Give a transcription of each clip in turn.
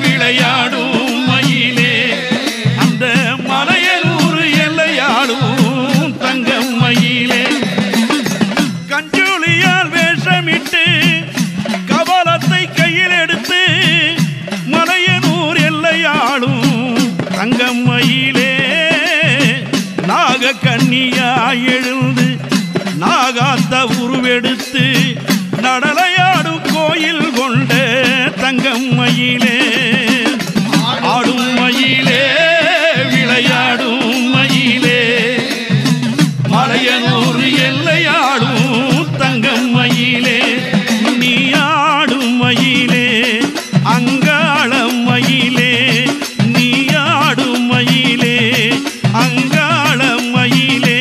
விளையாடும் மயிலே அந்த மலையனூர் எல்லையாடும் தங்கம் மயிலே கஞ்சோலியால் வேஷமிட்டு கவலத்தை கையில் எடுத்து மலையனூர் எல்லையாடும் தங்கம் மயிலே நாக கன்னியாய் எழுந்து நாகாத்த உருவெடுத்து நடலையாடும் கோயில் கொண்ட தங்கம் மயிலே ஆடும் மயிலே விளையாடும் மயிலே மலையனூர் எல்லையாடும் தங்கம் மயிலே நீ ஆடும் மயிலே அங்காளம் மயிலே நீ ஆடும் மயிலே அங்காளம் மயிலே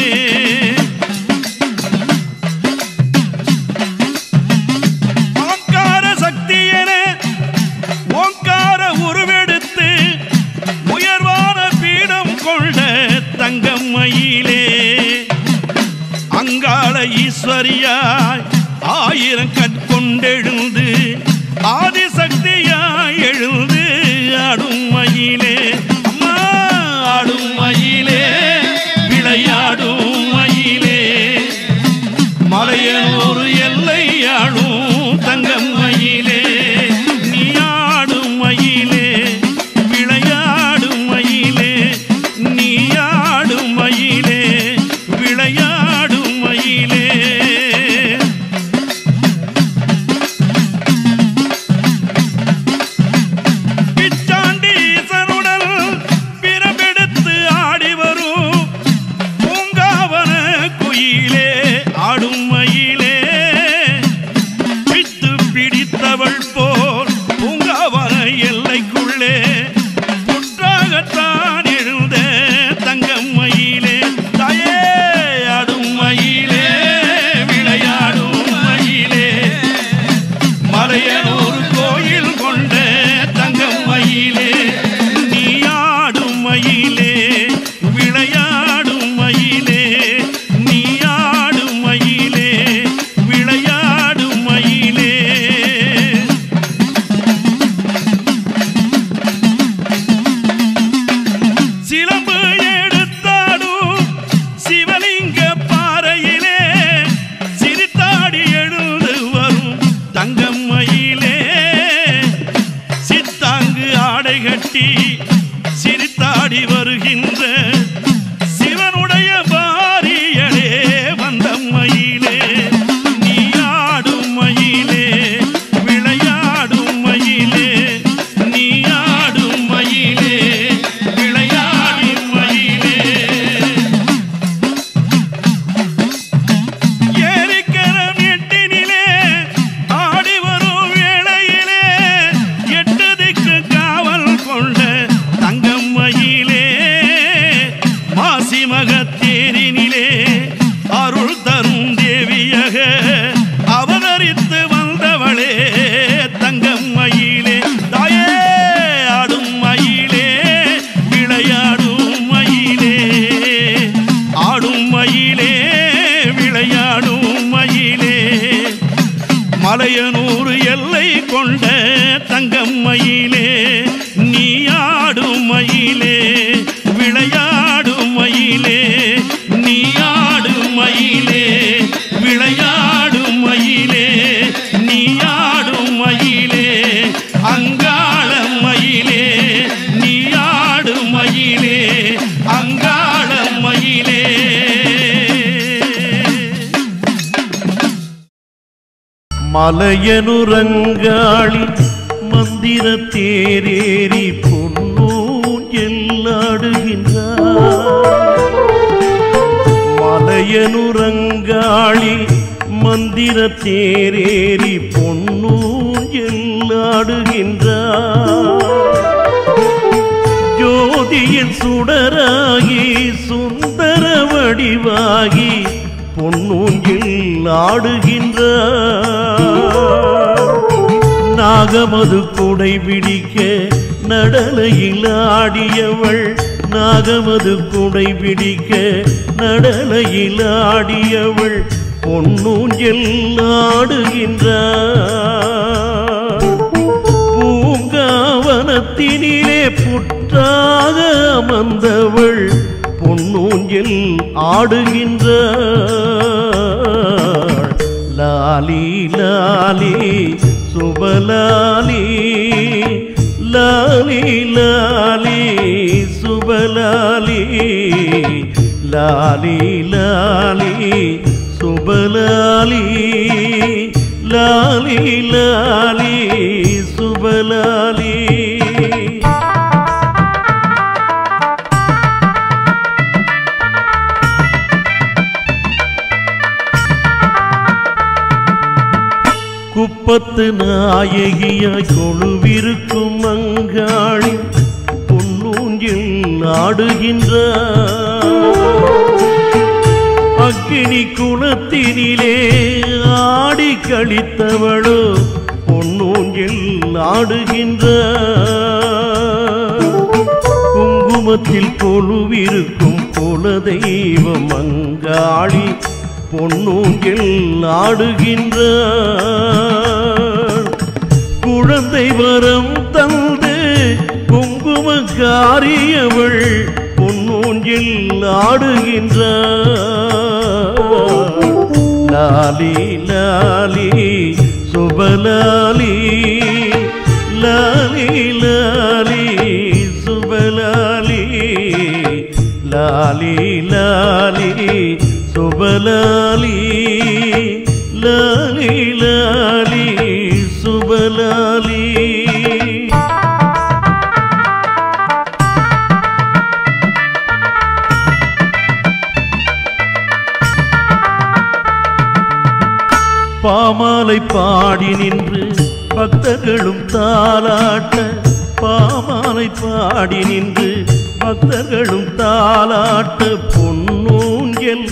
ஓங்கார சக்தியென ஓங்கார உருவெடுத்து உயர்வான பீடம் கொண்ட தங்கம் மயிலே அங்காள ஈஸ்வரியாய் ஆயிரம் கற்கொண்டெழுந்து ஆதிசக்தியாய் எழுந்து ஆடும் மயிலே அம்மா ஆடும் மயிலே விளையாடும் மயிலே மலையனூர் எல்லையாடும் தங்கம் மயிலே நீ ஆடும் மயிலே விளையாடும் மயிலே நீ ஆடும் மயிலே விளையாடும் மயிலே பிச்சாண்டீசனுடன் பிறப்பெடுத்து ஆடி வரும் பூங்காவன குயிலே ஆடும் மயிலே பித்து பிடித்தவள் போல் பூங்காவன எல்லைக்குள்ளே புற்றாகத்தான் எழுந்த தங்கம் மயிலே தாயே ஆடும் மயிலே விளையாடும் மயிலே மலையனூர் கோயில் கொண்ட தங்கம் மயிலே நீ ஆடும் மயிலே விளையாடும் மயிலே நீ ஆடும் மயிலே விளையாடும் மயிலே சிலம்பு எடுத்தாடும் சிவலிங்க பாறையிலே சிரித்தாடி எழுந்து வரும் தங்கம் மயிலே சித்தாங்கு ஆடை கட்டி சிரித்தாடி வருகின்ற சிவனுடைய பாரியலே வந்த மயிலே நீ ஆடும் மயிலே விளையாடும் மயிலே நீ ஆடும் மயிலே விளையாடும் மயிலே ஏரிக்கரம் எட்டினிலே ஆடி வரும் வேளையிலே எட்டு திக்கு காவல் கொண்ட தங்கம் மயிலே மாசி மகத்தேரினிலே அருள் தரும் தேவியாக அவதரித்து வந்தவளே தங்கம் மயிலே தாயே ஆடும் மயிலே விளையாடும் மயிலே ஆடும் மயிலே விளையாடும் மயிலே மலையனூர் எல்லை கொண்ட தங்கம் மயிலே நீ ஆடும் மயிலே விளையாடும் மயிலே நீ ஆடும் மயிலே விளையாடும் மயிலே நீ ஆடும் மயிலே அங்காளம் மயிலே நீ ஆடும் மயிலே அங்காளம் மயிலே மலையனுரங்காளி மந்திர தேரேறி பொன்னூஞ்சல் ஆடுகின்றார் மலையனுரங்காளி மந்திர தேரேறி பொன்னூஞ்சல் ஆடுகின்றார் ஜோதியின் சுடராகி சுந்தர வடிவாகி பொன்னூஞ்சில் ஆடுகின்றார் நாகமது கொடை பிடிக்க நடலையில் ஆடியவள் நாகமது கொடை பிடிக்க நடலையில் ஆடியவள் பொன்னூஞ்சல் ஆடுகின்றார் பூங்காவன குளத்தினிலே புற்றாக அமர்ந்தவள் பொன்னூஞ்சில் ஆடுகின்றாள். லாலி லாலி சுபலாலி, லாலி லாலி சுபலாலி, லாலி லாலி சுபலாலி, லாலி லாலி சுபலாலி. குப்பத்து நாயகியாய் கொழுவிருக்கும் அங்காளி பொன்னூஞ்சில் ஆடுகின்றார். அக்கினி குளத்தினிலே ஆடி கழித்தவளோ பொன்னூஞ்சில் ஆடுகின்றார். குங்குமத்தில் கொழுவிருக்கும் குலதெய்வம் அங்காளி பொன்னூஞ்சில் ஆடுகின்றார். குழந்தை வரம் தந்து குங்குமக்காரியவள் பொன்னூஞ்சில் ஆடுகின்றார். லாலி லாலி சுபலாலி, லாலி லாலி சுபலாலி, லாலி லாலி சுபலாலி, லாலி லாலி சுபலாலி. பாமாலை பாடி நின்று பக்தர்களும் தாலாட்ட, பாமாலை பாடி நின்று பக்தர்களும் தாலாட்ட பொன்னூஞ்சல்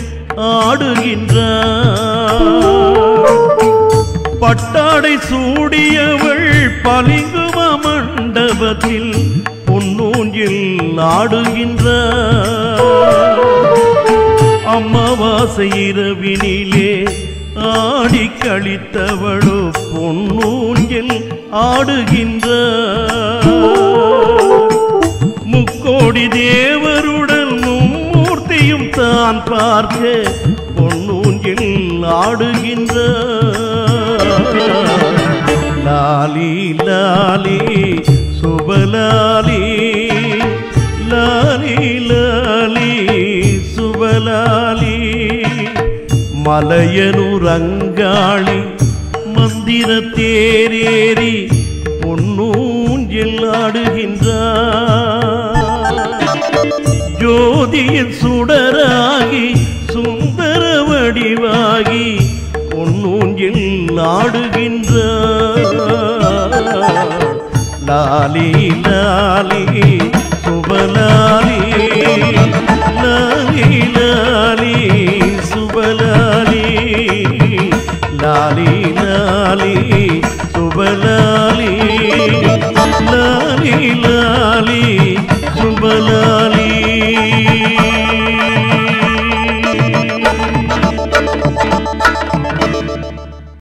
ஆடுகின்றார். பட்டாடை சூடியவள் பளிங்கும மண்டபத்தில் பொன்னூஞ்சில் ஆடுகின்றார். அமாவாசை இரவினிலே ஆடி கழித்தவளோ பொன்னூஞ்சில் ஆடுகின்றார். முக்கோடி தேவருடன் மும்மூர்த்தியும் தான் பார்க்க பொன்னூஞ்சில் ஆடுகின்றார். லாலி லாலி சுபலாலி, லாலி லாலி சுபலாலி. மலையனூர் அங்காளி மந்திர தேரேறி பொன்னூஞ்சில் ஆடுகின்றார். ஜோதியின் சுடராகி சுந்தர வடிவாகி பொன்னூஞ்சில் ஆடுகின்றார். லாலி லாலி சுபலாலி, லாலி லாலி சுபலாலி, லாலி லாலி சுபலாலி.